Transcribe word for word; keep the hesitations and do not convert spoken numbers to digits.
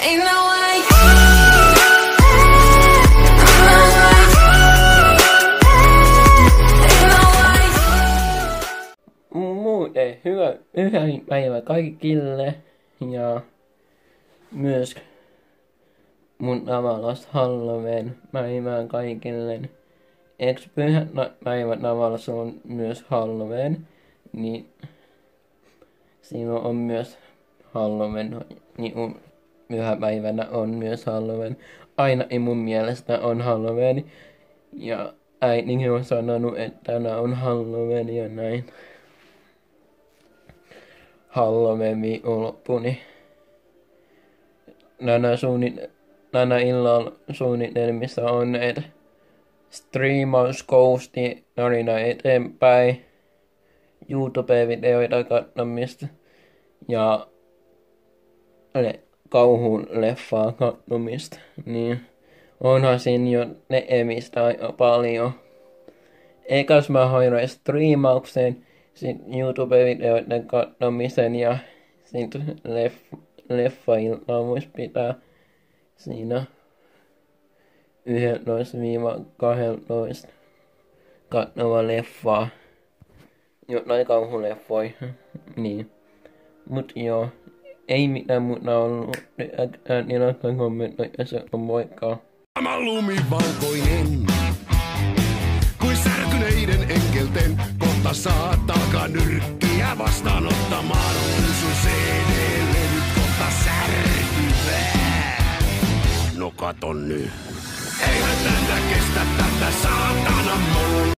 Ain't no way. Muuten hyvä, hyvä päivä kaikille ja myös mun tavallaan Halloween päivää kaikille. Eks pyhät päivät tavallaan on myös Halloween, niin silloin on myös Halloween, niin pyhäpäivänä on myös Halloween. Aina ei mun mielestä on Halloween ja äitikin on sanonut, että tänään on Halloween ja näin. Halloween viikonloppuni. Tänä, suunnit- tänä illalla suunnitelmissa on, että striimauskousti tarina eteenpäin, YouTube-videoita katsomista ja le- kauhun leffaa katsomista. Niin onhan siinä jo tekemistä aika paljon. Eikäs mä hoidon striimaukseen, sit YouTube-videoiden katsomisen ja sit leff- leffailtaa vois pitää siinä yksitoista kaksitoista katsova leffaa. Jotain kauhuleffoi. Niin. Mut joo. Ei mitään muuta ollut. Niin laittaa kommentoida ja se on moikka. Tämä lumivalkoinen, kuin särkyneiden enkelten, kohta saat alkaa nyrkkiä vastaanottamaan. Sun C D-levyt kohta särkyvää. No katon nyt. Eihän tätä kestä tätä saatana muu.